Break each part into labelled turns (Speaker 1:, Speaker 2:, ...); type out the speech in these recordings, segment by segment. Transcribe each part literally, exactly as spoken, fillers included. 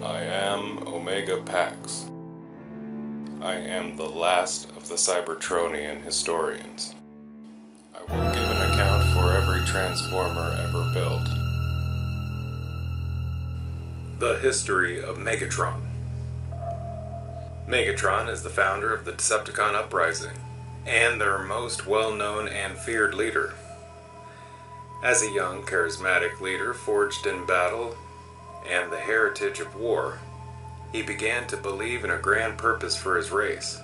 Speaker 1: I am Omega Pax. I am the last of the Cybertronian historians. I will give an account for every transformer ever built. The history of Megatron. Megatron is the founder of the Decepticon uprising, and their most well-known and feared leader. As a young, charismatic leader forged in battle and the heritage of war, he began to believe in a grand purpose for his race.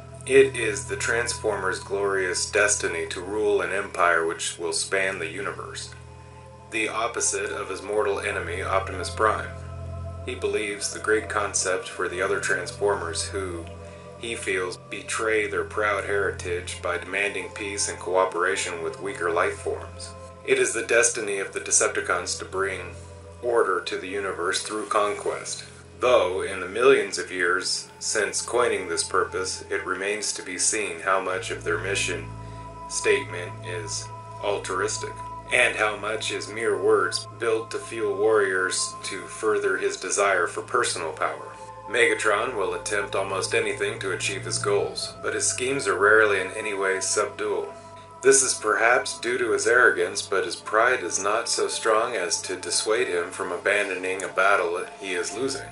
Speaker 1: It is the Transformers' glorious destiny to rule an empire which will span the universe, the opposite of his mortal enemy, Optimus Prime. He believes the great concept for the other Transformers who, he feels, betray their proud heritage by demanding peace and cooperation with weaker life forms. It is the destiny of the Decepticons to bring order to the universe through conquest. Though, in the millions of years since coining this purpose, it remains to be seen how much of their mission statement is altruistic, and how much is mere words built to fuel warriors to further his desire for personal power. Megatron will attempt almost anything to achieve his goals, but his schemes are rarely in any way subdual. This is perhaps due to his arrogance, but his pride is not so strong as to dissuade him from abandoning a battle he is losing.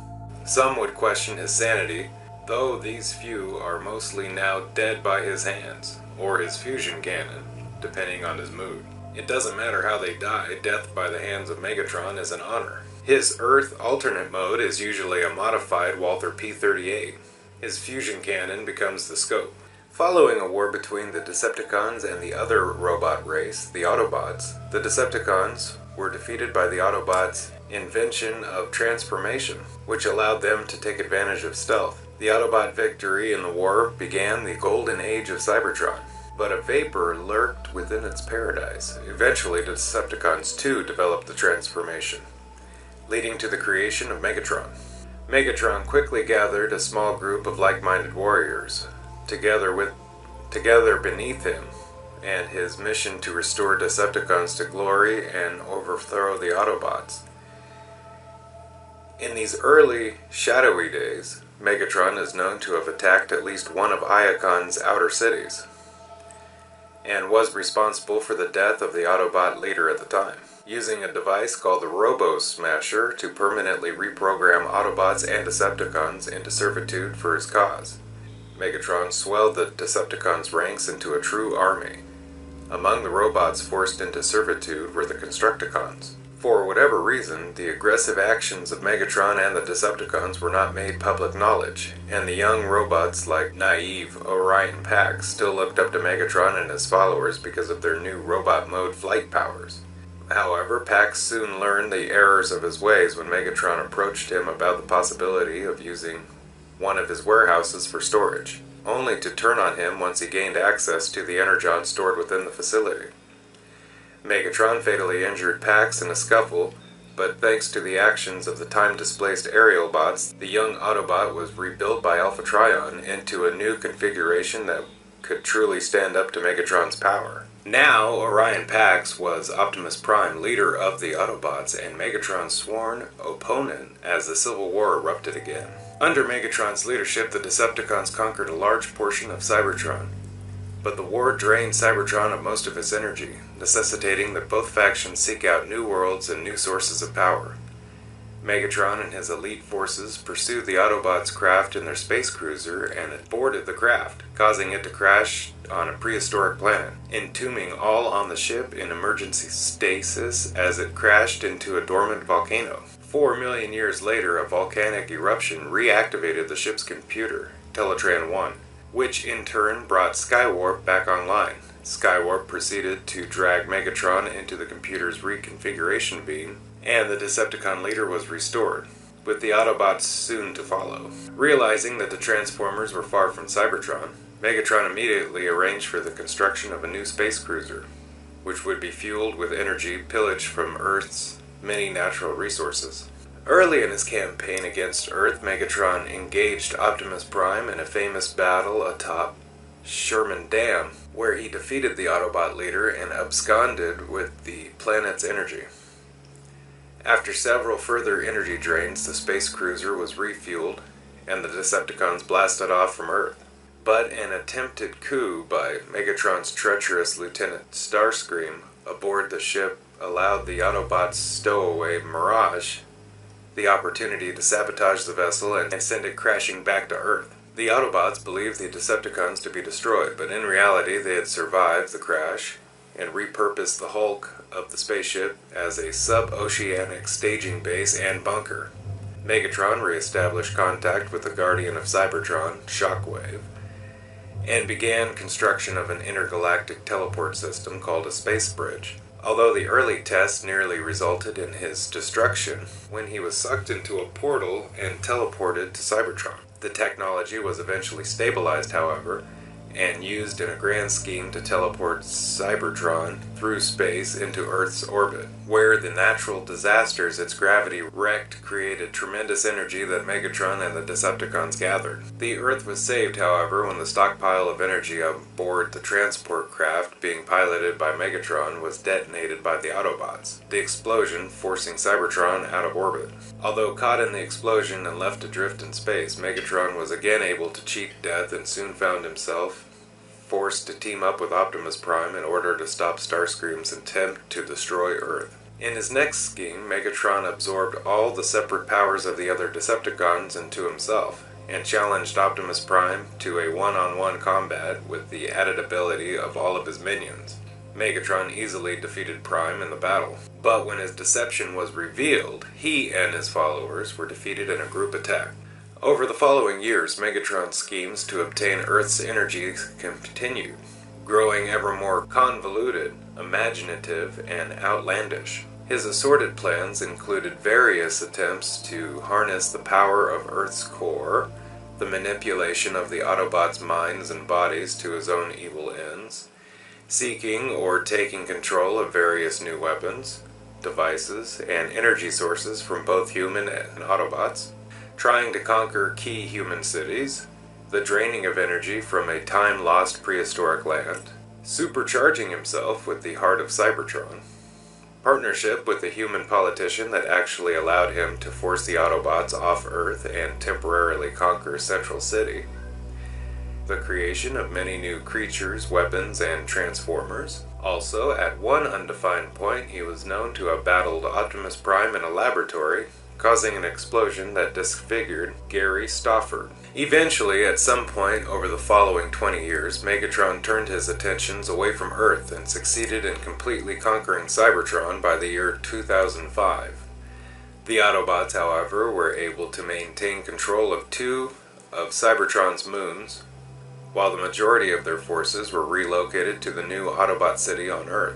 Speaker 1: Some would question his sanity, though these few are mostly now dead by his hands, or his fusion cannon, depending on his mood. It doesn't matter how they die, death by the hands of Megatron is an honor. His Earth alternate mode is usually a modified Walther P thirty-eight. His fusion cannon becomes the scope. Following a war between the Decepticons and the other robot race, the Autobots, the Decepticons were defeated by the Autobots' invention of transformation, which allowed them to take advantage of stealth. The Autobot victory in the war began the golden age of Cybertron, but a vapor lurked within its paradise. Eventually, the Decepticons too developed the transformation, leading to the creation of Megatron. Megatron quickly gathered a small group of like-minded warriors, together with together beneath him, and his mission to restore Decepticons to glory and overthrow the Autobots. In these early, shadowy days, Megatron is known to have attacked at least one of Iacon's outer cities, and was responsible for the death of the Autobot leader at the time, using a device called the Robo-Smasher to permanently reprogram Autobots and Decepticons into servitude for his cause. Megatron swelled the Decepticons' ranks into a true army. Among the robots forced into servitude were the Constructicons. For whatever reason, the aggressive actions of Megatron and the Decepticons were not made public knowledge, and the young robots like naive Orion Pax still looked up to Megatron and his followers because of their new robot mode flight powers. However, Pax soon learned the errors of his ways when Megatron approached him about the possibility of using one of his warehouses for storage, only to turn on him once he gained access to the energon stored within the facility. Megatron fatally injured Pax in a scuffle, but thanks to the actions of the time-displaced aerial bots, the young Autobot was rebuilt by Alpha Trion into a new configuration that could truly stand up to Megatron's power. Now, Orion Pax was Optimus Prime, leader of the Autobots, and Megatron's sworn opponent as the Civil War erupted again. Under Megatron's leadership, the Decepticons conquered a large portion of Cybertron, but the war drained Cybertron of most of its energy, necessitating that both factions seek out new worlds and new sources of power. Megatron and his elite forces pursued the Autobots' craft in their space cruiser and boarded the craft, causing it to crash on a prehistoric planet, entombing all on the ship in emergency stasis as it crashed into a dormant volcano. Four million years later, a volcanic eruption reactivated the ship's computer, Teletran one, which in turn brought Skywarp back online. Skywarp proceeded to drag Megatron into the computer's reconfiguration beam, and the Decepticon leader was restored, with the Autobots soon to follow. Realizing that the Transformers were far from Cybertron, Megatron immediately arranged for the construction of a new space cruiser, which would be fueled with energy pillaged from Earth's many natural resources. Early in his campaign against Earth, Megatron engaged Optimus Prime in a famous battle atop Sherman Dam, where he defeated the Autobot leader and absconded with the planet's energy. After several further energy drains, the space cruiser was refueled, and the Decepticons blasted off from Earth. But an attempted coup by Megatron's treacherous Lieutenant Starscream aboard the ship allowed the Autobots' stowaway Mirage the opportunity to sabotage the vessel and send it crashing back to Earth. The Autobots believed the Decepticons to be destroyed, but in reality they had survived the crash and repurposed the hulk of the spaceship as a sub-oceanic staging base and bunker. Megatron re-established contact with the Guardian of Cybertron, Shockwave, and began construction of an intergalactic teleport system called a space bridge. Although the early test nearly resulted in his destruction when he was sucked into a portal and teleported to Cybertron. The technology was eventually stabilized, however, and used in a grand scheme to teleport Cybertron through space into Earth's orbit, where the natural disasters its gravity wreaked created tremendous energy that Megatron and the Decepticons gathered. The Earth was saved, however, when the stockpile of energy aboard the transport craft being piloted by Megatron was detonated by the Autobots, the explosion forcing Cybertron out of orbit. Although caught in the explosion and left adrift in space, Megatron was again able to cheat death and soon found himself forced to team up with Optimus Prime in order to stop Starscream's attempt to destroy Earth. In his next scheme, Megatron absorbed all the separate powers of the other Decepticons into himself, and challenged Optimus Prime to a one-on-one combat with the added ability of all of his minions. Megatron easily defeated Prime in the battle, but when his deception was revealed, he and his followers were defeated in a group attack. Over the following years, Megatron's schemes to obtain Earth's energy continued, growing ever more convoluted, imaginative, and outlandish. His assorted plans included various attempts to harness the power of Earth's core, the manipulation of the Autobots' minds and bodies to his own evil ends, seeking or taking control of various new weapons, devices, and energy sources from both human and Autobots, trying to conquer key human cities, the draining of energy from a time-lost prehistoric land, supercharging himself with the heart of Cybertron, partnership with a human politician that actually allowed him to force the Autobots off Earth and temporarily conquer Central City, the creation of many new creatures, weapons, and transformers. Also, at one undefined point, he was known to have battled Optimus Prime in a laboratory, causing an explosion that disfigured Gary Stafford. Eventually, at some point over the following twenty years, Megatron turned his attentions away from Earth and succeeded in completely conquering Cybertron by the year two thousand five. The Autobots, however, were able to maintain control of two of Cybertron's moons, while the majority of their forces were relocated to the new Autobot city on Earth.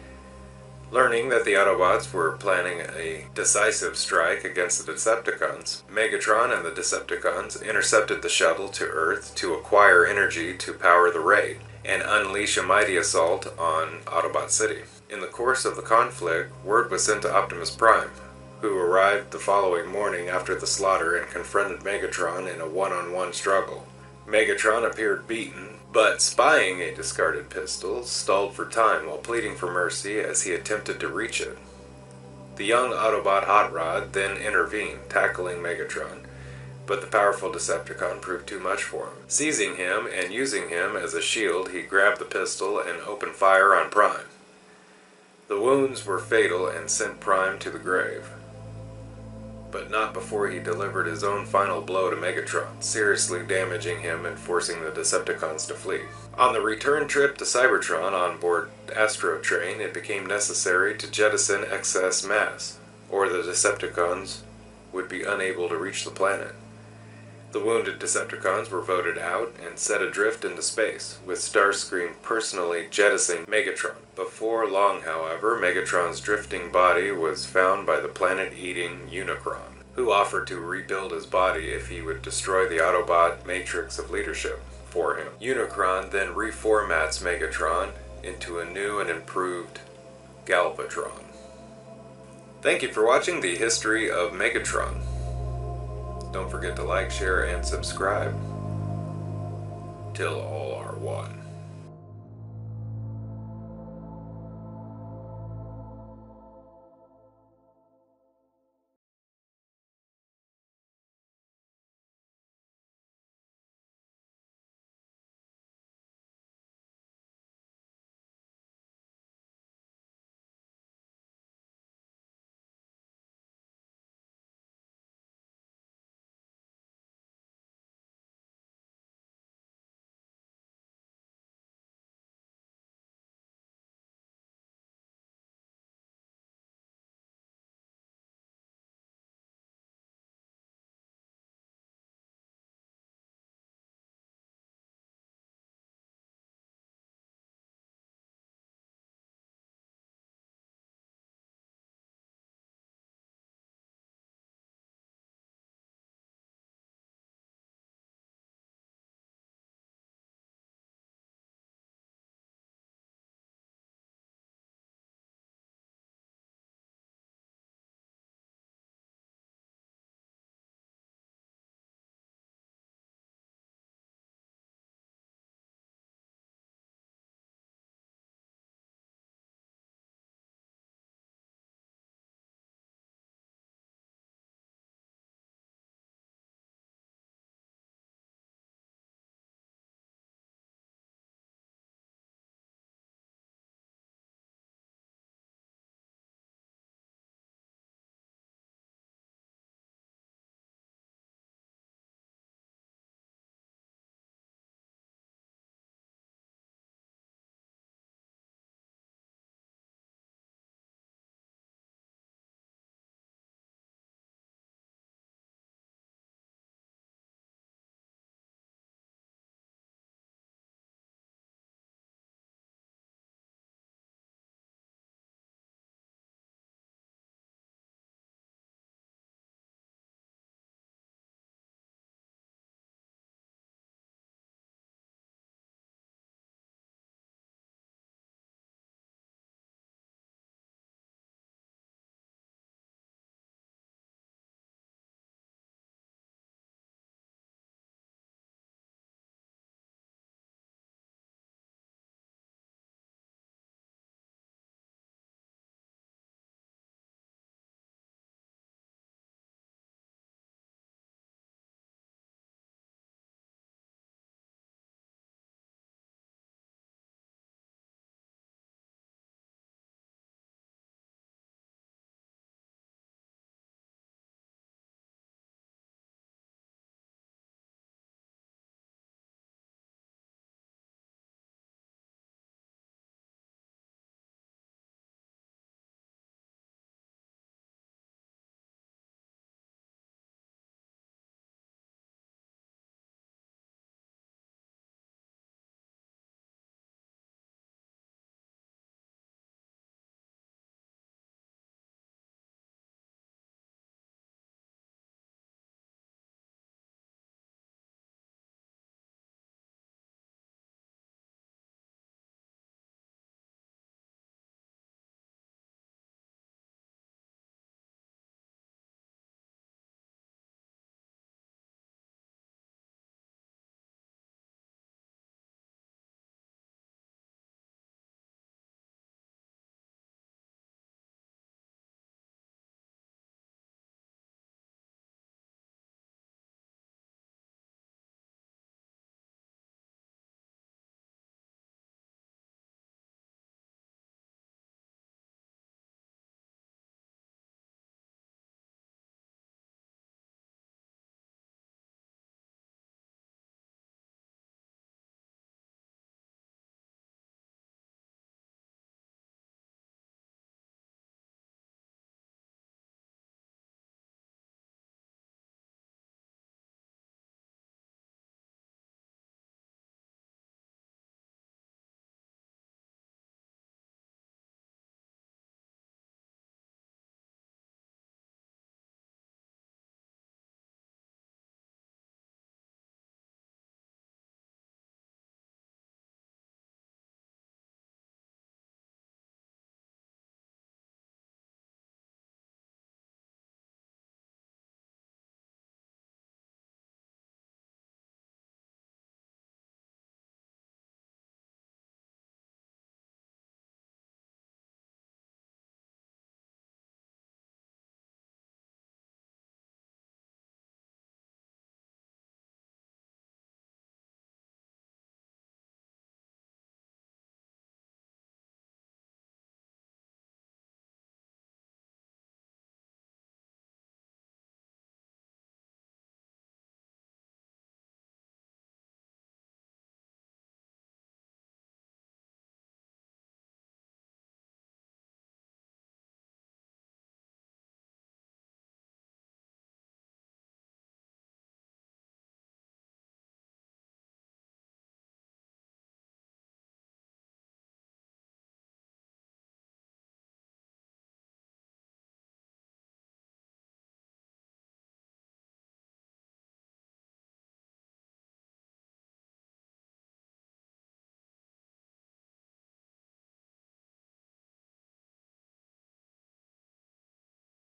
Speaker 1: Learning that the Autobots were planning a decisive strike against the Decepticons, Megatron and the Decepticons intercepted the shuttle to Earth to acquire energy to power the raid and unleash a mighty assault on Autobot City. In the course of the conflict, word was sent to Optimus Prime, who arrived the following morning after the slaughter and confronted Megatron in a one-on-one struggle. Megatron appeared beaten, but spying a discarded pistol, stalled for time while pleading for mercy as he attempted to reach it. The young Autobot Hot Rod then intervened, tackling Megatron, but the powerful Decepticon proved too much for him. Seizing him and using him as a shield, he grabbed the pistol and opened fire on Prime. The wounds were fatal and sent Prime to the grave, but not before he delivered his own final blow to Megatron, seriously damaging him and forcing the Decepticons to flee. On the return trip to Cybertron on board Astro Train, it became necessary to jettison excess mass, or the Decepticons would be unable to reach the planet. The wounded Decepticons were voted out and set adrift into space, with Starscream personally jettisoning Megatron. Before long, however, Megatron's drifting body was found by the planet-eating Unicron, who offered to rebuild his body if he would destroy the Autobot matrix of leadership for him. Unicron then reformats Megatron into a new and improved Galvatron. Thank you for watching the history of Megatron. Don't forget to like, share, and subscribe. Till all are one.